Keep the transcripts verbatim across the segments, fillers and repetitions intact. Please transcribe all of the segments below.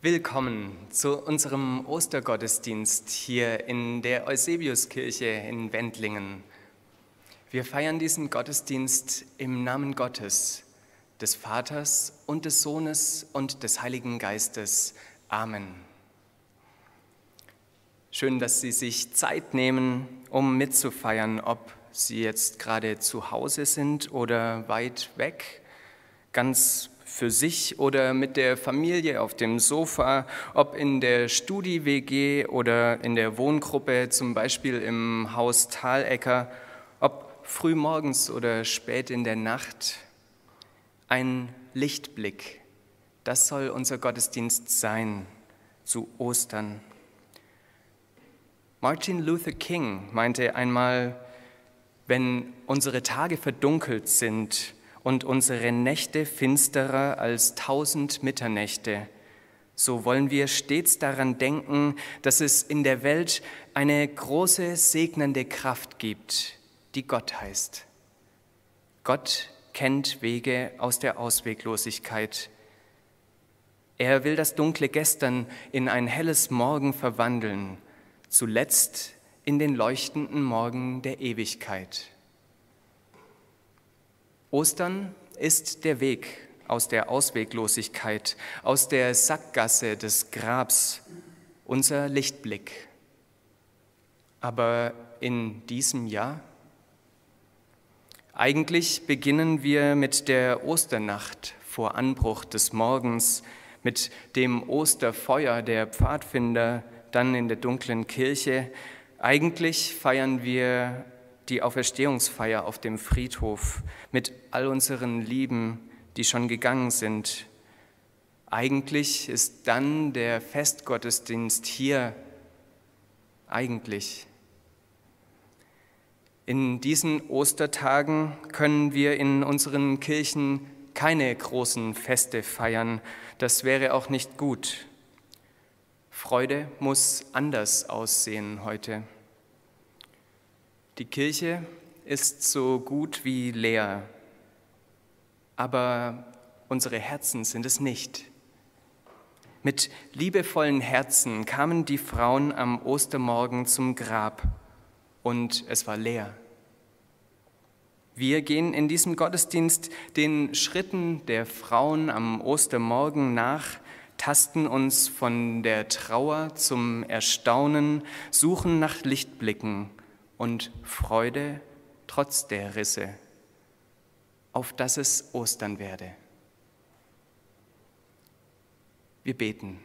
Willkommen zu unserem Ostergottesdienst hier in der Eusebiuskirche in Wendlingen. Wir feiern diesen Gottesdienst im Namen Gottes, des Vaters und des Sohnes und des Heiligen Geistes. Amen. Schön, dass Sie sich Zeit nehmen, um mitzufeiern, ob Sie jetzt gerade zu Hause sind oder weit weg, ganz für sich oder mit der Familie auf dem Sofa, ob in der Studi-W G oder in der Wohngruppe, zum Beispiel im Haus Thalecker, ob früh morgens oder spät in der Nacht. Ein Lichtblick, das soll unser Gottesdienst sein zu Ostern. Martin Luther King meinte einmal, wenn unsere Tage verdunkelt sind und unsere Nächte finsterer als tausend Mitternächte, so wollen wir stets daran denken, dass es in der Welt eine große segnende Kraft gibt, die Gott heißt. Gott kennt Wege aus der Ausweglosigkeit. Er will das dunkle Gestern in ein helles Morgen verwandeln, zuletzt in den leuchtenden Morgen der Ewigkeit. Ostern ist der Weg aus der Ausweglosigkeit, aus der Sackgasse des Grabs, unser Lichtblick. Aber in diesem Jahr? Eigentlich beginnen wir mit der Osternacht vor Anbruch des Morgens, mit dem Osterfeuer der Pfadfinder, dann in der dunklen Kirche. Eigentlich feiern wir die Auferstehungsfeier auf dem Friedhof mit all unseren Lieben, die schon gegangen sind. Eigentlich ist dann der Festgottesdienst hier, eigentlich. In diesen Ostertagen können wir in unseren Kirchen keine großen Feste feiern. Das wäre auch nicht gut. Freude muss anders aussehen heute. Die Kirche ist so gut wie leer, aber unsere Herzen sind es nicht. Mit liebevollen Herzen kamen die Frauen am Ostermorgen zum Grab und es war leer. Wir gehen in diesem Gottesdienst den Schritten der Frauen am Ostermorgen nach, tasten uns von der Trauer zum Erstaunen, suchen nach Lichtblicken und Freude trotz der Risse, auf dass es Ostern werde. Wir beten.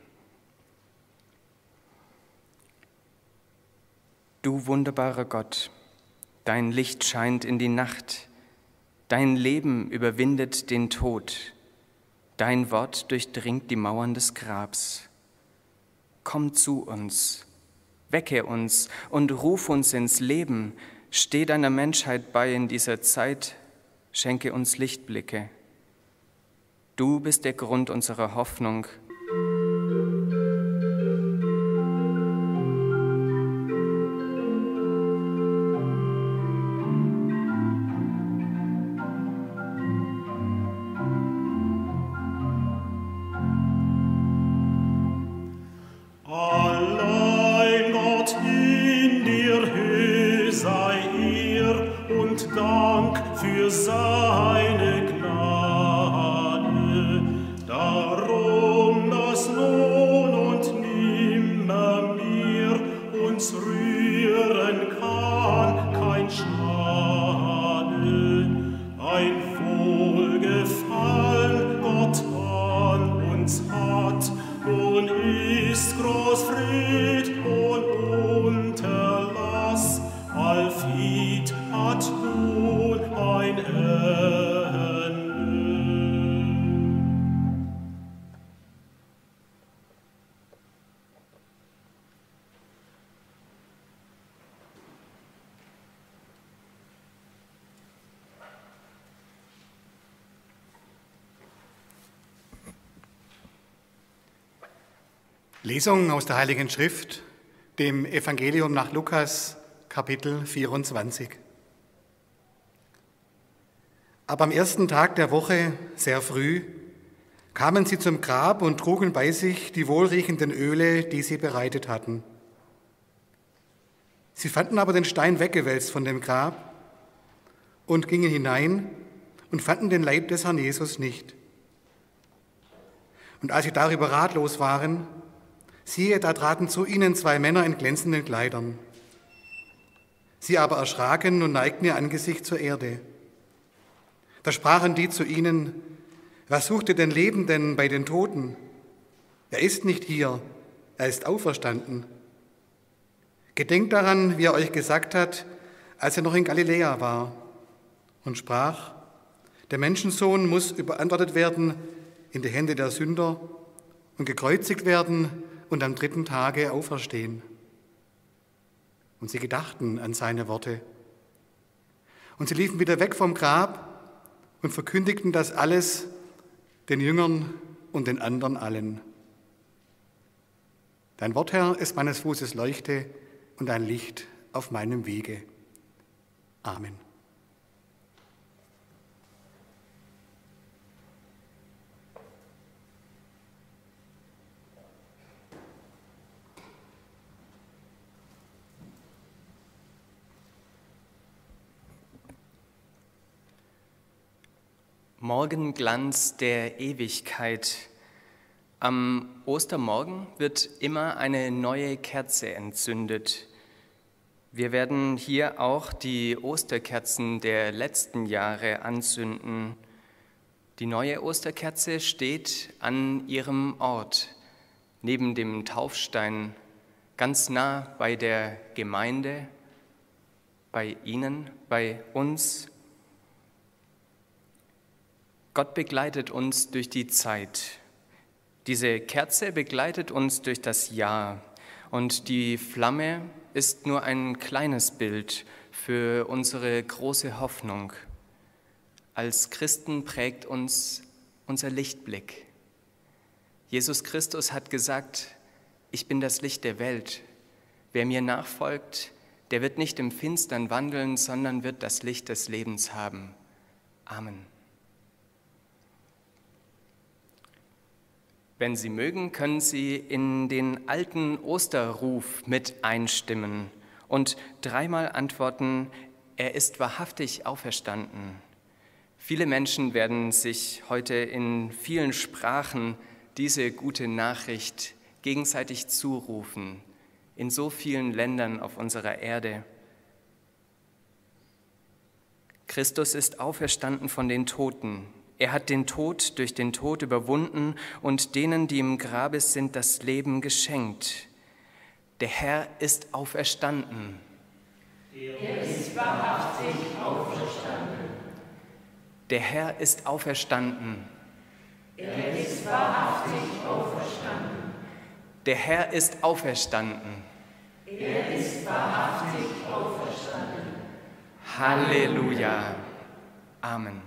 Du wunderbarer Gott, dein Licht scheint in die Nacht, dein Leben überwindet den Tod, dein Wort durchdringt die Mauern des Grabs. Komm zu uns, wecke uns und ruf uns ins Leben, steh deiner Menschheit bei in dieser Zeit, schenke uns Lichtblicke. Du bist der Grund unserer Hoffnung. Lesung aus der Heiligen Schrift, dem Evangelium nach Lukas, Kapitel vierundzwanzig. Aber am ersten Tag der Woche, sehr früh, kamen sie zum Grab und trugen bei sich die wohlriechenden Öle, die sie bereitet hatten. Sie fanden aber den Stein weggewälzt von dem Grab und gingen hinein und fanden den Leib des Herrn Jesus nicht. Und als sie darüber ratlos waren, siehe, da traten zu ihnen zwei Männer in glänzenden Kleidern. Sie aber erschraken und neigten ihr Angesicht zur Erde. Da sprachen die zu ihnen: Was sucht ihr den Lebenden bei den Toten? Er ist nicht hier, er ist auferstanden. Gedenkt daran, wie er euch gesagt hat, als er noch in Galiläa war, und sprach: Der Menschensohn muss überantwortet werden in die Hände der Sünder und gekreuzigt werden und am dritten Tage auferstehen. Und sie gedachten an seine Worte. Und sie liefen wieder weg vom Grab und verkündigten das alles den Jüngern und den anderen allen. Dein Wort, Herr, ist meines Fußes Leuchte und ein Licht auf meinem Wege. Amen. Morgenglanz der Ewigkeit. Am Ostermorgen wird immer eine neue Kerze entzündet. Wir werden hier auch die Osterkerzen der letzten Jahre anzünden. Die neue Osterkerze steht an ihrem Ort, neben dem Taufstein, ganz nah bei der Gemeinde, bei Ihnen, bei uns. Gott begleitet uns durch die Zeit. Diese Kerze begleitet uns durch das Jahr und die Flamme ist nur ein kleines Bild für unsere große Hoffnung. Als Christen prägt uns unser Lichtblick. Jesus Christus hat gesagt: Ich bin das Licht der Welt. Wer mir nachfolgt, der wird nicht im Finstern wandeln, sondern wird das Licht des Lebens haben. Amen. Wenn Sie mögen, können Sie in den alten Osterruf mit einstimmen und dreimal antworten: Er ist wahrhaftig auferstanden. Viele Menschen werden sich heute in vielen Sprachen diese gute Nachricht gegenseitig zurufen, in so vielen Ländern auf unserer Erde. Christus ist auferstanden von den Toten. Er hat den Tod durch den Tod überwunden und denen, die im Grabe sind, das Leben geschenkt. Der Herr ist auferstanden. Er ist wahrhaftig auferstanden. Der Herr ist auferstanden. Er ist wahrhaftig auferstanden. Der Herr ist auferstanden. Er ist wahrhaftig auferstanden. Halleluja. Amen.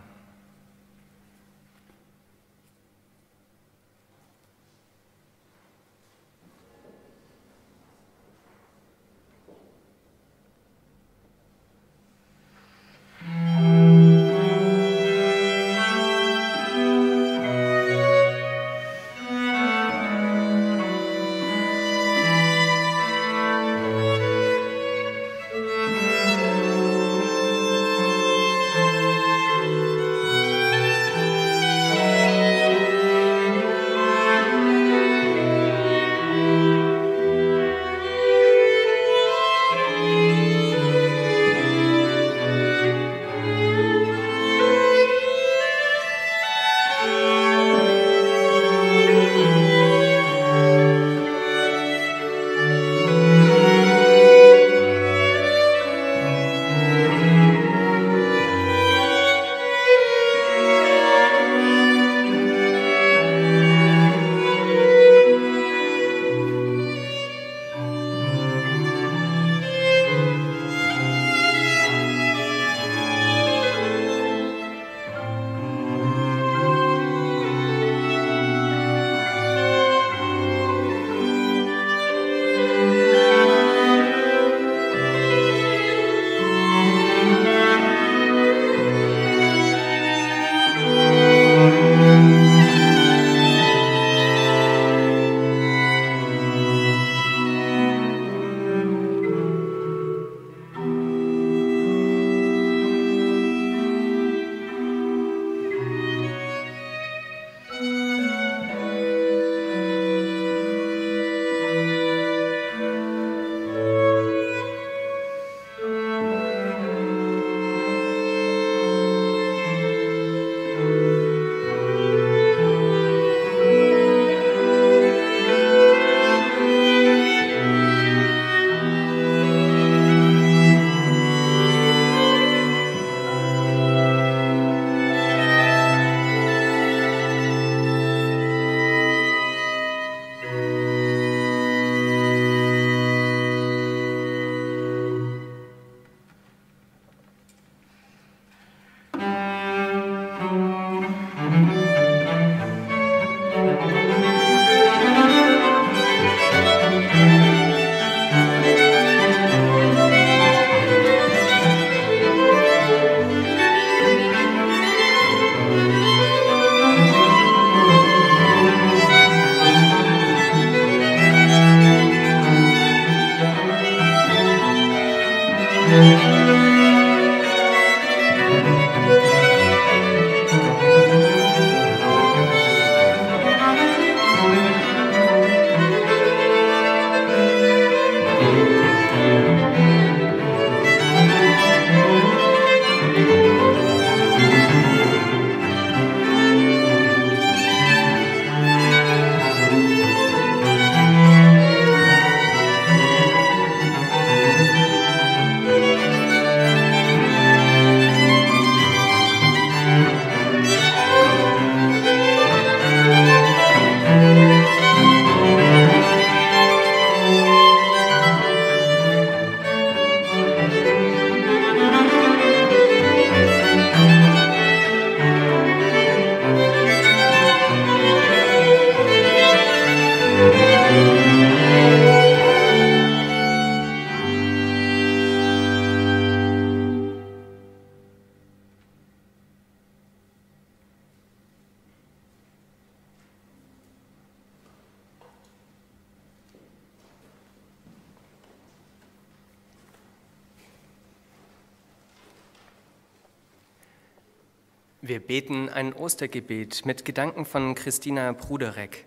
Wir beten ein Ostergebet mit Gedanken von Christina Bruderek.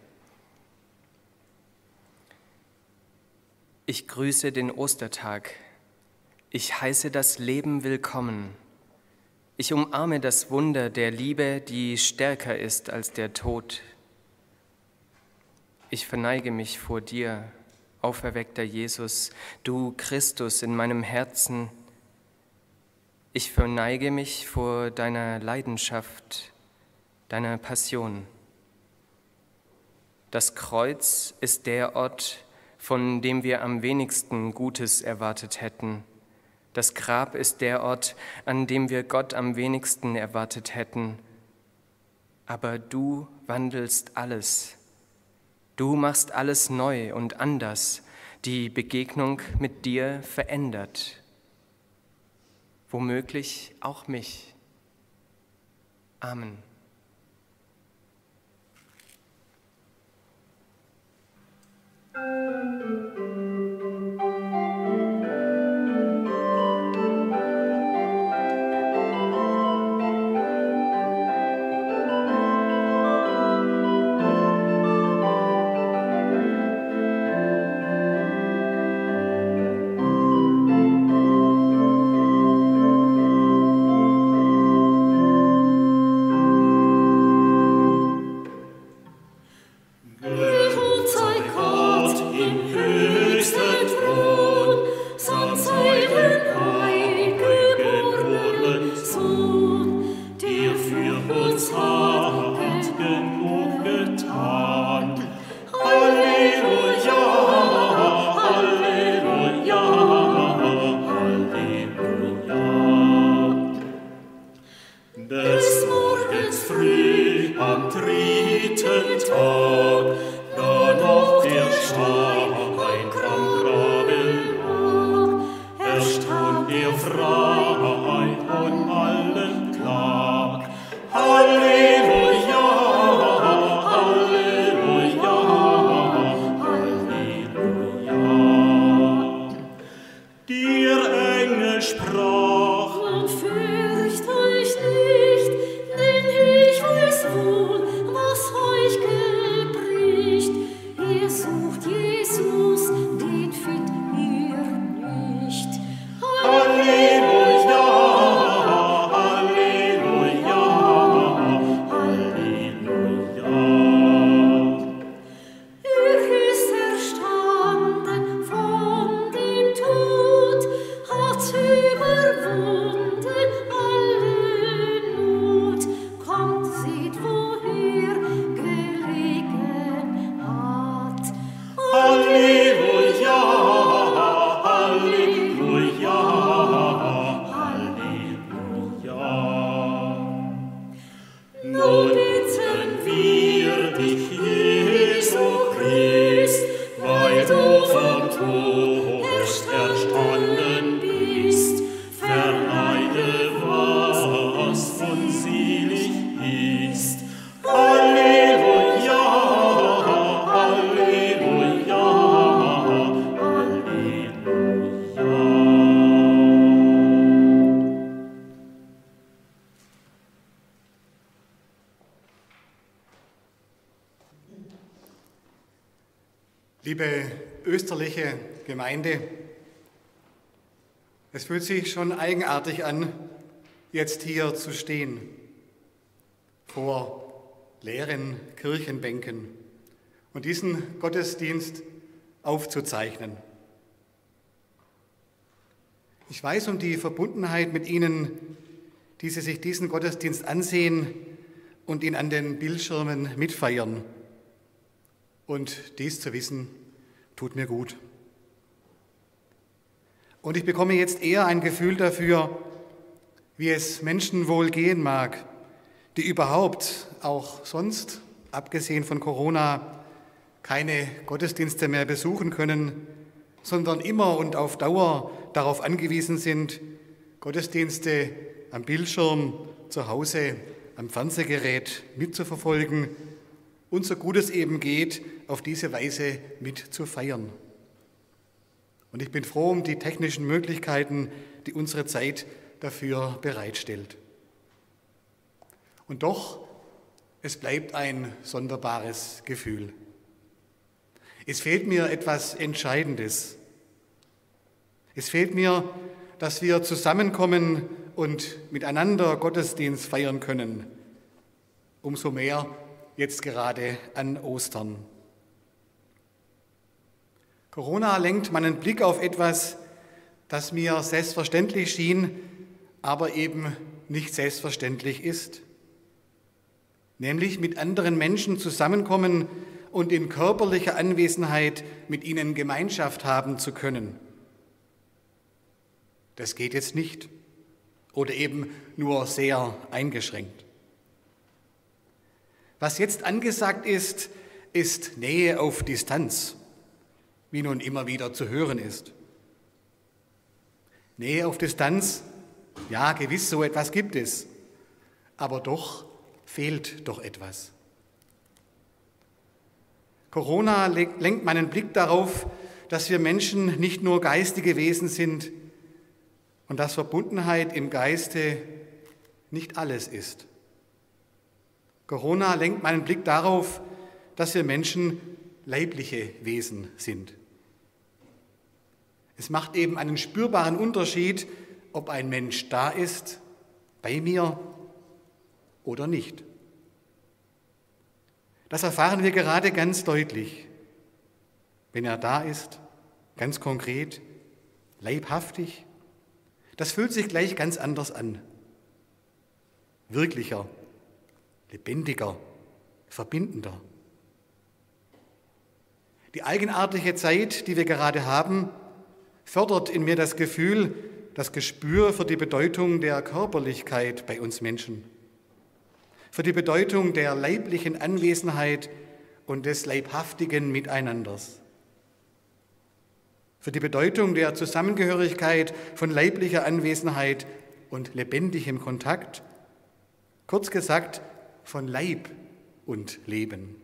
Ich grüße den Ostertag. Ich heiße das Leben willkommen. Ich umarme das Wunder der Liebe, die stärker ist als der Tod. Ich verneige mich vor dir, auferweckter Jesus, du Christus in meinem Herzen. Ich verneige mich vor deiner Leidenschaft, deiner Passion. Das Kreuz ist der Ort, von dem wir am wenigsten Gutes erwartet hätten. Das Grab ist der Ort, an dem wir Gott am wenigsten erwartet hätten. Aber du wandelst alles. Du machst alles neu und anders. Die Begegnung mit dir verändert. Womöglich auch mich. Amen. Liebe österliche Gemeinde, es fühlt sich schon eigenartig an, jetzt hier zu stehen, vor leeren Kirchenbänken und diesen Gottesdienst aufzuzeichnen. Ich weiß um die Verbundenheit mit Ihnen, die Sie sich diesen Gottesdienst ansehen und ihn an den Bildschirmen mitfeiern. Und dies zu wissen, tut mir gut. Und ich bekomme jetzt eher ein Gefühl dafür, wie es Menschen wohl gehen mag, die überhaupt auch sonst, abgesehen von Corona, keine Gottesdienste mehr besuchen können, sondern immer und auf Dauer darauf angewiesen sind, Gottesdienste am Bildschirm, zu Hause, am Fernsehgerät mitzuverfolgen und so gut es eben geht, auf diese Weise mit zu feiern. Und ich bin froh um die technischen Möglichkeiten, die unsere Zeit dafür bereitstellt. Und doch, es bleibt ein sonderbares Gefühl. Es fehlt mir etwas Entscheidendes. Es fehlt mir, dass wir zusammenkommen und miteinander Gottesdienst feiern können. Umso mehr jetzt gerade an Ostern. Corona lenkt meinen Blick auf etwas, das mir selbstverständlich schien, aber eben nicht selbstverständlich ist. Nämlich mit anderen Menschen zusammenkommen und in körperlicher Anwesenheit mit ihnen Gemeinschaft haben zu können. Das geht jetzt nicht oder eben nur sehr eingeschränkt. Was jetzt angesagt ist, ist Nähe auf Distanz, wie nun immer wieder zu hören ist. Nähe auf Distanz, ja gewiss, so etwas gibt es, aber doch fehlt doch etwas. Corona lenkt meinen Blick darauf, dass wir Menschen nicht nur geistige Wesen sind und dass Verbundenheit im Geiste nicht alles ist. Corona lenkt meinen Blick darauf, dass wir Menschen leibliche Wesen sind. Es macht eben einen spürbaren Unterschied, ob ein Mensch da ist, bei mir oder nicht. Das erfahren wir gerade ganz deutlich, wenn er da ist, ganz konkret, leibhaftig. Das fühlt sich gleich ganz anders an. Wirklicher, lebendiger, verbindender. Die eigenartige Zeit, die wir gerade haben, fördert in mir das Gefühl, das Gespür für die Bedeutung der Körperlichkeit bei uns Menschen, für die Bedeutung der leiblichen Anwesenheit und des leibhaftigen Miteinanders, für die Bedeutung der Zusammengehörigkeit von leiblicher Anwesenheit und lebendigem Kontakt, kurz gesagt von Leib und Leben.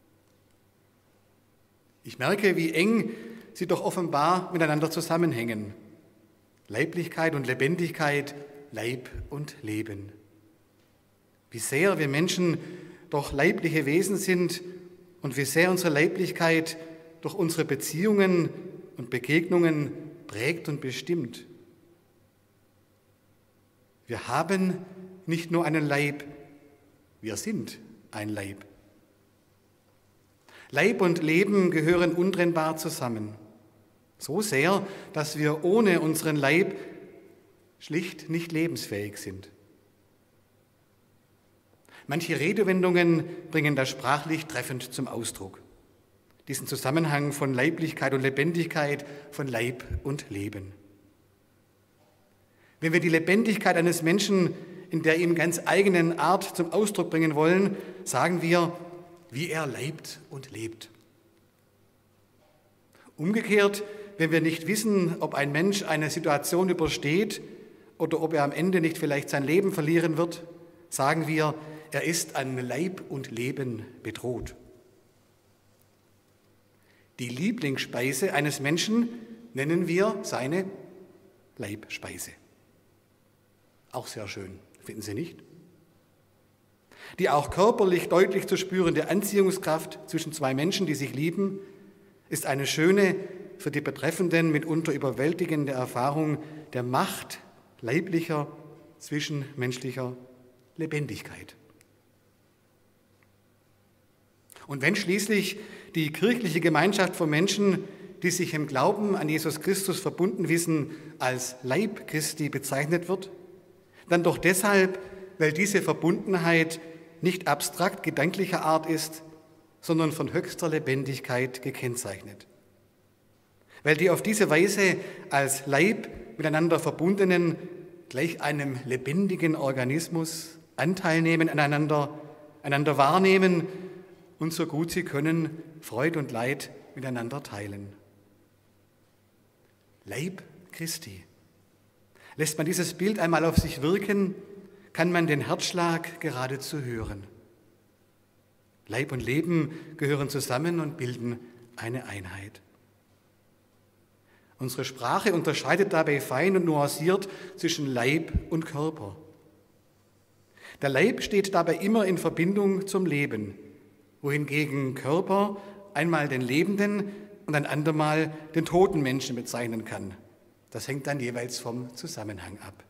Ich merke, wie eng sie doch offenbar miteinander zusammenhängen. Leiblichkeit und Lebendigkeit, Leib und Leben. Wie sehr wir Menschen doch leibliche Wesen sind und wie sehr unsere Leiblichkeit durch unsere Beziehungen und Begegnungen prägt und bestimmt. Wir haben nicht nur einen Leib, wir sind ein Leib. Leib und Leben gehören untrennbar zusammen. So sehr, dass wir ohne unseren Leib schlicht nicht lebensfähig sind. Manche Redewendungen bringen das sprachlich treffend zum Ausdruck. Diesen Zusammenhang von Leiblichkeit und Lebendigkeit, von Leib und Leben. Wenn wir die Lebendigkeit eines Menschen in der ihm ganz eigenen Art zum Ausdruck bringen wollen, sagen wir, wie er leibt und lebt. Umgekehrt, wenn wir nicht wissen, ob ein Mensch eine Situation übersteht oder ob er am Ende nicht vielleicht sein Leben verlieren wird, sagen wir, er ist an Leib und Leben bedroht. Die Lieblingsspeise eines Menschen nennen wir seine Leibspeise. Auch sehr schön, finden Sie nicht? Die auch körperlich deutlich zu spürende Anziehungskraft zwischen zwei Menschen, die sich lieben, ist eine schöne, für die Betreffenden mitunter überwältigende Erfahrung der Macht leiblicher, zwischenmenschlicher Lebendigkeit. Und wenn schließlich die kirchliche Gemeinschaft von Menschen, die sich im Glauben an Jesus Christus verbunden wissen, als Leib Christi bezeichnet wird, dann doch deshalb, weil diese Verbundenheit nicht abstrakt gedanklicher Art ist, sondern von höchster Lebendigkeit gekennzeichnet. Weil die auf diese Weise als Leib miteinander verbundenen gleich einem lebendigen Organismus Anteil nehmen aneinander, einander wahrnehmen und so gut sie können Freud und Leid miteinander teilen. Leib Christi. Lässt man dieses Bild einmal auf sich wirken, kann man den Herzschlag geradezu hören. Leib und Leben gehören zusammen und bilden eine Einheit. Unsere Sprache unterscheidet dabei fein und nuanciert zwischen Leib und Körper. Der Leib steht dabei immer in Verbindung zum Leben, wohingegen Körper einmal den lebenden und ein andermal den toten Menschen bezeichnen kann. Das hängt dann jeweils vom Zusammenhang ab.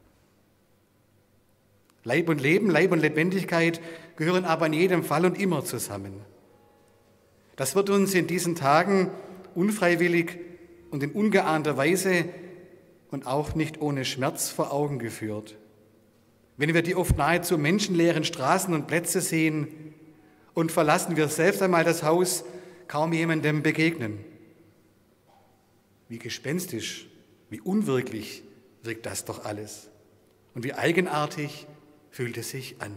Leib und Leben, Leib und Lebendigkeit gehören aber in jedem Fall und immer zusammen. Das wird uns in diesen Tagen unfreiwillig und in ungeahnter Weise und auch nicht ohne Schmerz vor Augen geführt. Wenn wir die oft nahezu menschenleeren Straßen und Plätze sehen und verlassen wir selbst einmal das Haus, kaum jemandem begegnen. Wie gespenstisch, wie unwirklich wirkt das doch alles und wie eigenartig fühlt es sich an.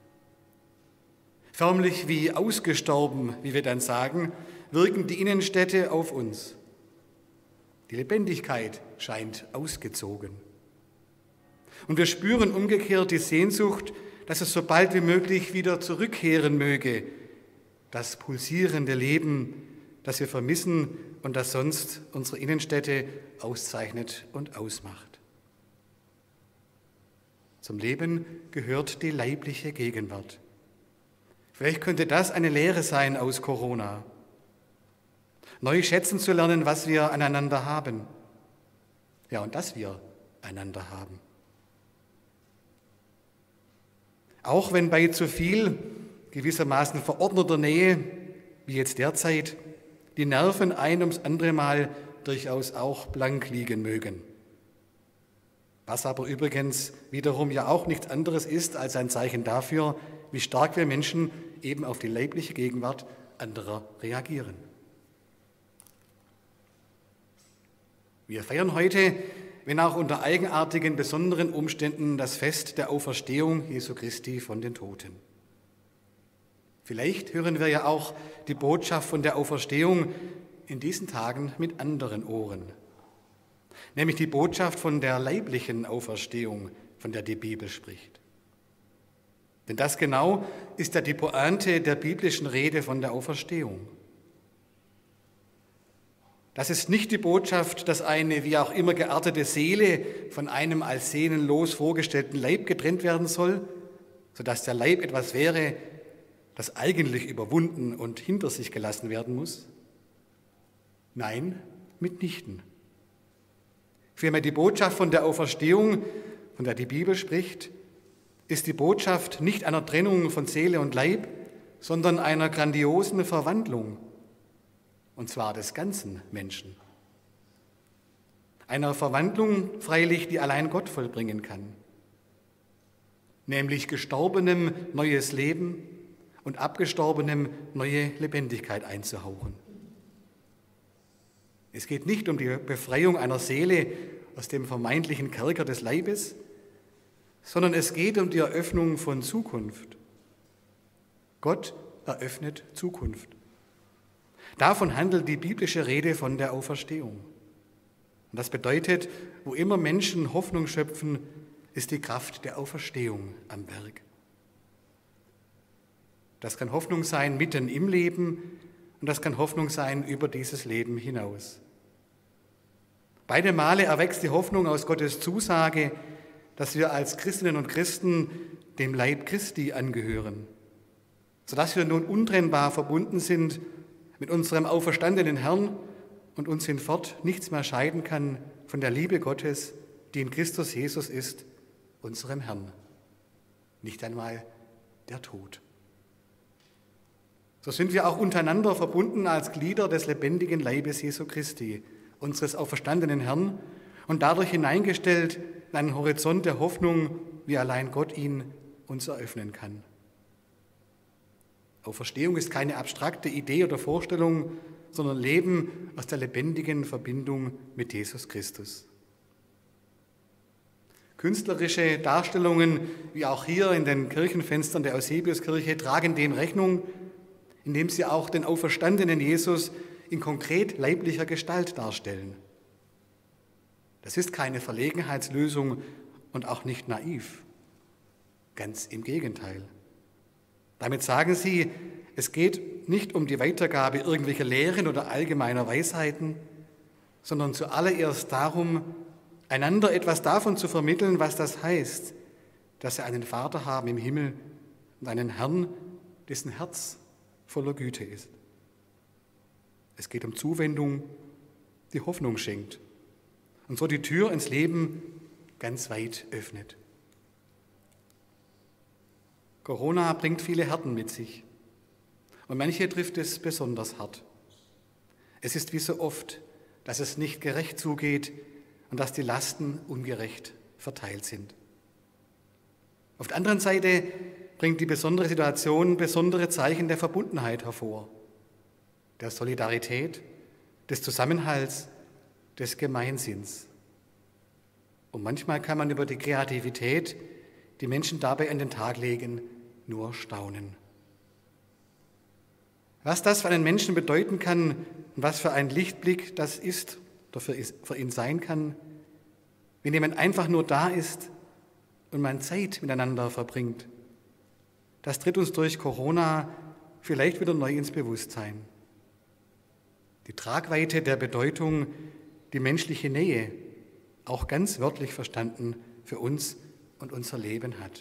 Förmlich wie ausgestorben, wie wir dann sagen, wirken die Innenstädte auf uns. Die Lebendigkeit scheint ausgezogen. Und wir spüren umgekehrt die Sehnsucht, dass es so bald wie möglich wieder zurückkehren möge, das pulsierende Leben, das wir vermissen und das sonst unsere Innenstädte auszeichnet und ausmacht. Zum Leben gehört die leibliche Gegenwart. Vielleicht könnte das eine Lehre sein aus Corona. Neu schätzen zu lernen, was wir aneinander haben. Ja, und dass wir einander haben. Auch wenn bei zu viel gewissermaßen verordneter Nähe, wie jetzt derzeit, die Nerven ein ums andere Mal durchaus auch blank liegen mögen. Was aber übrigens wiederum ja auch nichts anderes ist als ein Zeichen dafür, wie stark wir Menschen eben auf die leibliche Gegenwart anderer reagieren. Wir feiern heute, wenn auch unter eigenartigen, besonderen Umständen, das Fest der Auferstehung Jesu Christi von den Toten. Vielleicht hören wir ja auch die Botschaft von der Auferstehung in diesen Tagen mit anderen Ohren, nämlich die Botschaft von der leiblichen Auferstehung, von der die Bibel spricht. Denn das genau ist ja die Pointe der biblischen Rede von der Auferstehung. Das ist nicht die Botschaft, dass eine wie auch immer geartete Seele von einem als seelenlos vorgestellten Leib getrennt werden soll, sodass der Leib etwas wäre, das eigentlich überwunden und hinter sich gelassen werden muss. Nein, mitnichten. Vielmehr die Botschaft von der Auferstehung, von der die Bibel spricht, ist die Botschaft nicht einer Trennung von Seele und Leib, sondern einer grandiosen Verwandlung, und zwar des ganzen Menschen. Einer Verwandlung freilich, die allein Gott vollbringen kann, nämlich Gestorbenem neues Leben und Abgestorbenem neue Lebendigkeit einzuhauchen. Es geht nicht um die Befreiung einer Seele aus dem vermeintlichen Kerker des Leibes, sondern es geht um die Eröffnung von Zukunft. Gott eröffnet Zukunft. Davon handelt die biblische Rede von der Auferstehung. Und das bedeutet, wo immer Menschen Hoffnung schöpfen, ist die Kraft der Auferstehung am Werk. Das kann Hoffnung sein mitten im Leben und das kann Hoffnung sein über dieses Leben hinaus. Beide Male erwächst die Hoffnung aus Gottes Zusage, dass wir als Christinnen und Christen dem Leib Christi angehören, sodass wir nun untrennbar verbunden sind mit unserem auferstandenen Herrn und uns hinfort nichts mehr scheiden kann von der Liebe Gottes, die in Christus Jesus ist, unserem Herrn. Nicht einmal der Tod. So sind wir auch untereinander verbunden als Glieder des lebendigen Leibes Jesu Christi, unseres auferstandenen Herrn, und dadurch hineingestellt in einen Horizont der Hoffnung, wie allein Gott ihn uns eröffnen kann. Auferstehung ist keine abstrakte Idee oder Vorstellung, sondern Leben aus der lebendigen Verbindung mit Jesus Christus. Künstlerische Darstellungen, wie auch hier in den Kirchenfenstern der Eusebiuskirche, tragen dem Rechnung, indem sie auch den auferstandenen Jesus in konkret leiblicher Gestalt darstellen. Das ist keine Verlegenheitslösung und auch nicht naiv. Ganz im Gegenteil. Damit sagen sie, es geht nicht um die Weitergabe irgendwelcher Lehren oder allgemeiner Weisheiten, sondern zuallererst darum, einander etwas davon zu vermitteln, was das heißt, dass sie einen Vater haben im Himmel und einen Herrn, dessen Herz voller Güte ist. Es geht um Zuwendung, die Hoffnung schenkt und so die Tür ins Leben ganz weit öffnet. Corona bringt viele Härten mit sich und manche trifft es besonders hart. Es ist wie so oft, dass es nicht gerecht zugeht und dass die Lasten ungerecht verteilt sind. Auf der anderen Seite bringt die besondere Situation besondere Zeichen der Verbundenheit hervor, der Solidarität, des Zusammenhalts, des Gemeinsinns. Und manchmal kann man über die Kreativität, die Menschen dabei an den Tag legen, nur staunen. Was das für einen Menschen bedeuten kann und was für ein Lichtblick das ist oder für ihn sein kann, wenn jemand einfach nur da ist und man Zeit miteinander verbringt, das tritt uns durch Corona vielleicht wieder neu ins Bewusstsein. Die Tragweite der Bedeutung, die menschliche Nähe, auch ganz wörtlich verstanden, für uns und unser Leben hat.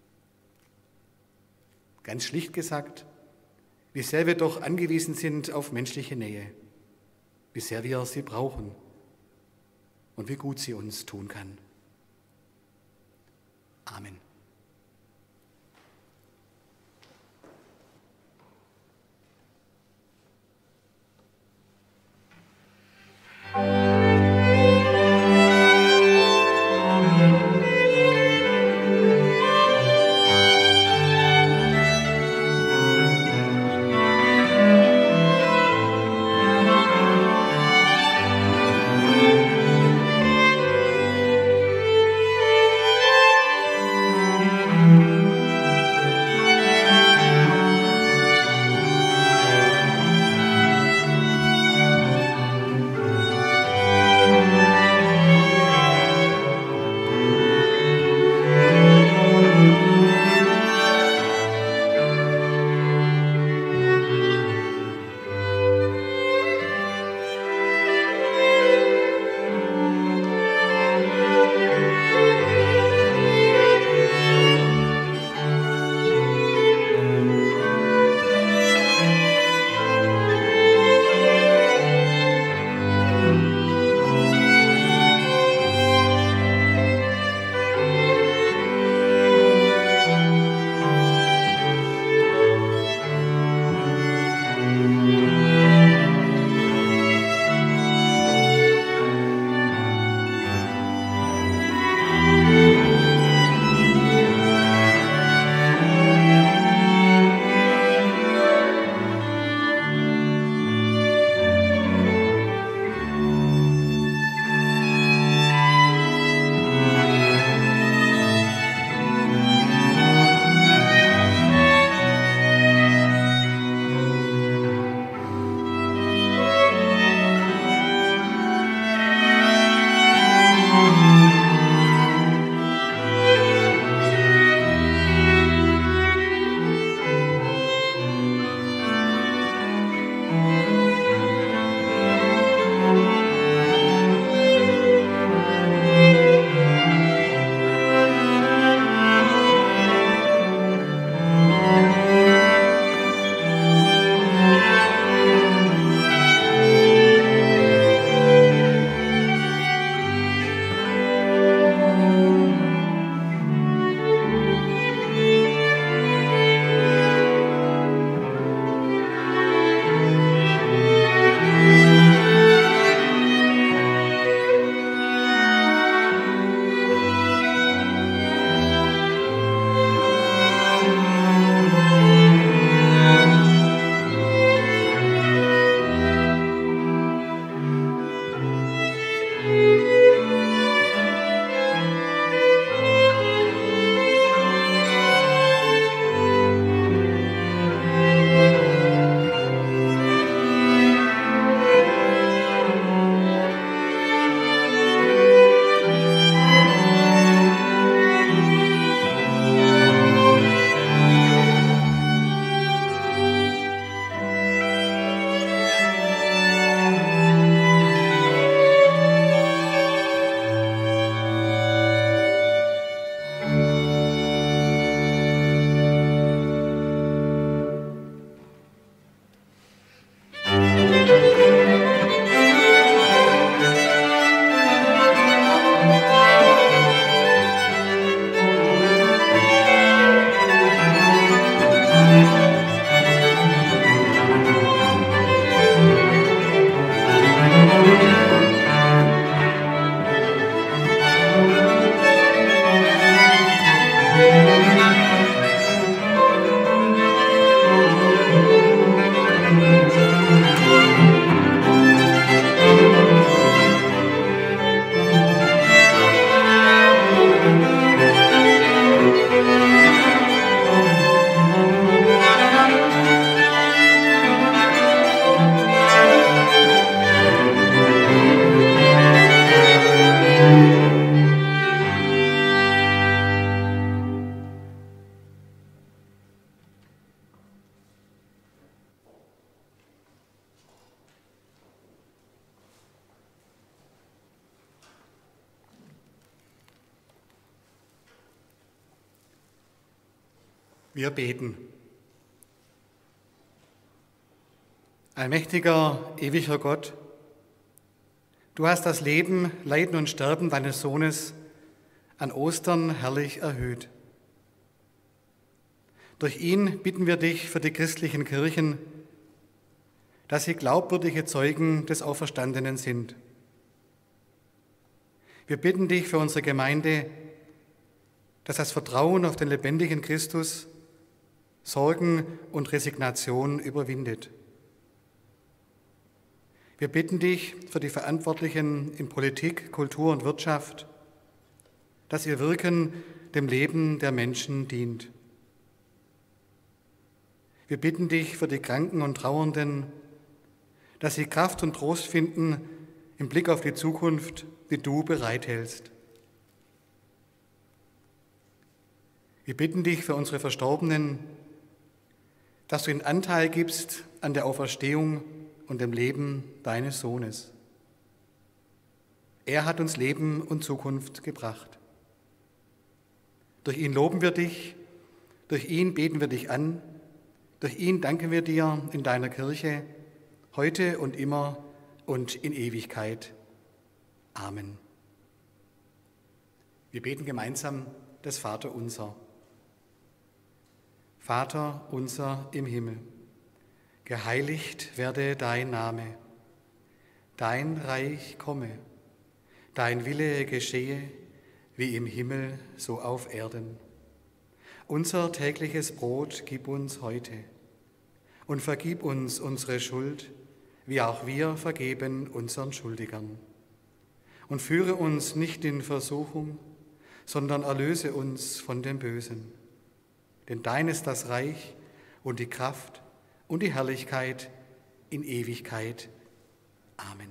Ganz schlicht gesagt, wie sehr wir doch angewiesen sind auf menschliche Nähe, wie sehr wir sie brauchen und wie gut sie uns tun kann. Amen. Wir beten. Allmächtiger, ewiger Gott, du hast das Leben, Leiden und Sterben deines Sohnes an Ostern herrlich erhöht. Durch ihn bitten wir dich für die christlichen Kirchen, dass sie glaubwürdige Zeugen des Auferstandenen sind. Wir bitten dich für unsere Gemeinde, dass das Vertrauen auf den lebendigen Christus Sorgen und Resignation überwindet. Wir bitten dich für die Verantwortlichen in Politik, Kultur und Wirtschaft, dass ihr Wirken dem Leben der Menschen dient. Wir bitten dich für die Kranken und Trauernden, dass sie Kraft und Trost finden im Blick auf die Zukunft, die du bereithältst. Wir bitten dich für unsere Verstorbenen, dass du ihnen Anteil gibst an der Auferstehung und dem Leben deines Sohnes. Er hat uns Leben und Zukunft gebracht. Durch ihn loben wir dich, durch ihn beten wir dich an, durch ihn danken wir dir in deiner Kirche, heute und immer und in Ewigkeit. Amen. Wir beten gemeinsam das Vaterunser. Vater unser im Himmel, geheiligt werde dein Name, dein Reich komme, dein Wille geschehe, wie im Himmel, so auf Erden. Unser tägliches Brot gib uns heute und vergib uns unsere Schuld, wie auch wir vergeben unseren Schuldigern. Und führe uns nicht in Versuchung, sondern erlöse uns von dem Bösen. Denn dein ist das Reich und die Kraft und die Herrlichkeit in Ewigkeit. Amen.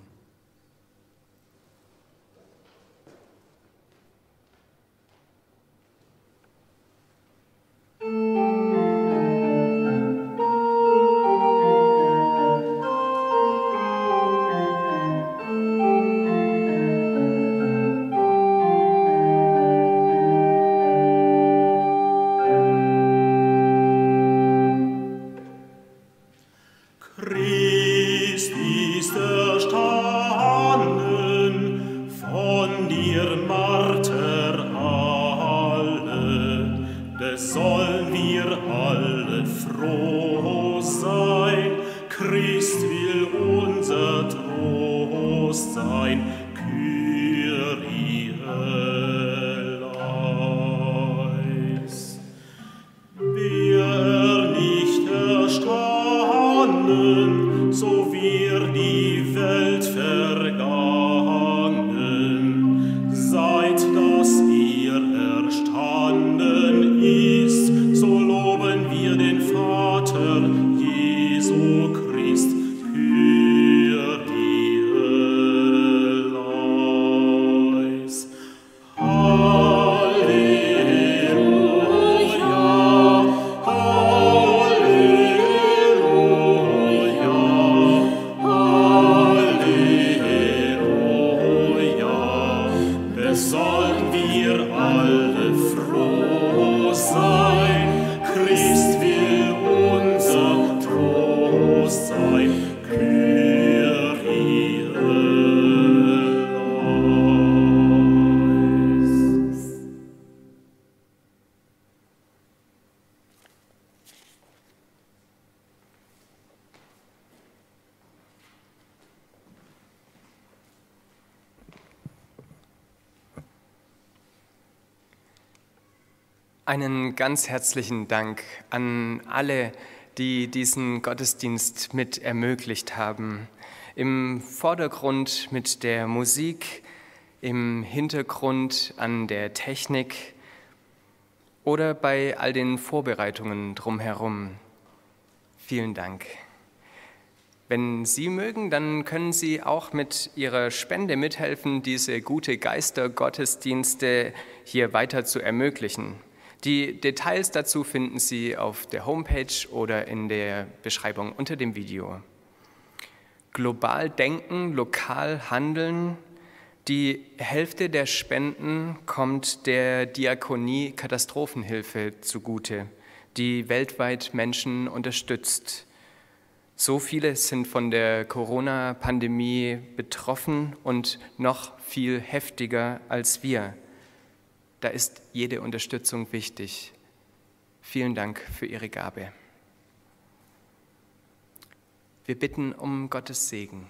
Einen ganz herzlichen Dank an alle, die diesen Gottesdienst mit ermöglicht haben. Im Vordergrund mit der Musik, im Hintergrund an der Technik oder bei all den Vorbereitungen drumherum. Vielen Dank. Wenn Sie mögen, dann können Sie auch mit Ihrer Spende mithelfen, diese gute Geister-Gottesdienste hier weiter zu ermöglichen. Die Details dazu finden Sie auf der Homepage oder in der Beschreibung unter dem Video. Global denken, lokal handeln. Die Hälfte der Spenden kommt der Diakonie Katastrophenhilfe zugute, die weltweit Menschen unterstützt. So viele sind von der Corona-Pandemie betroffen und noch viel heftiger als wir. Da ist jede Unterstützung wichtig. Vielen Dank für Ihre Gabe. Wir bitten um Gottes Segen.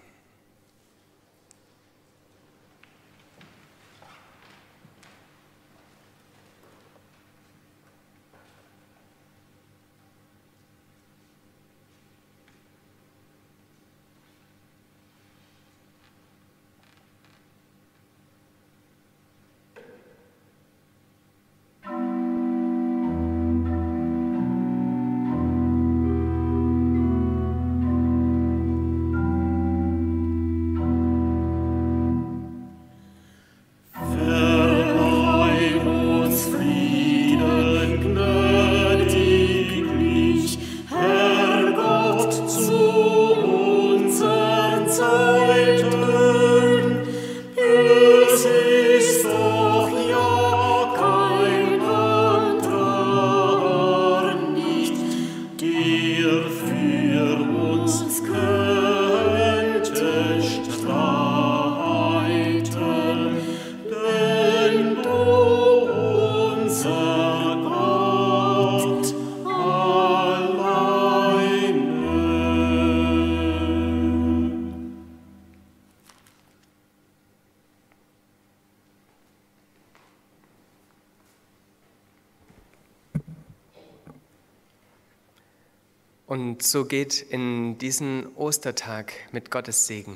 Und so geht in diesen Ostertag mit Gottes Segen.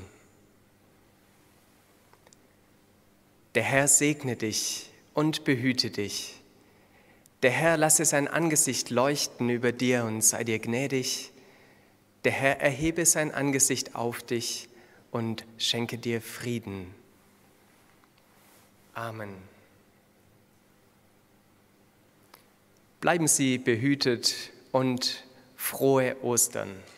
Der Herr segne dich und behüte dich. Der Herr lasse sein Angesicht leuchten über dir und sei dir gnädig. Der Herr erhebe sein Angesicht auf dich und schenke dir Frieden. Amen. Bleiben Sie behütet und frohe Ostern.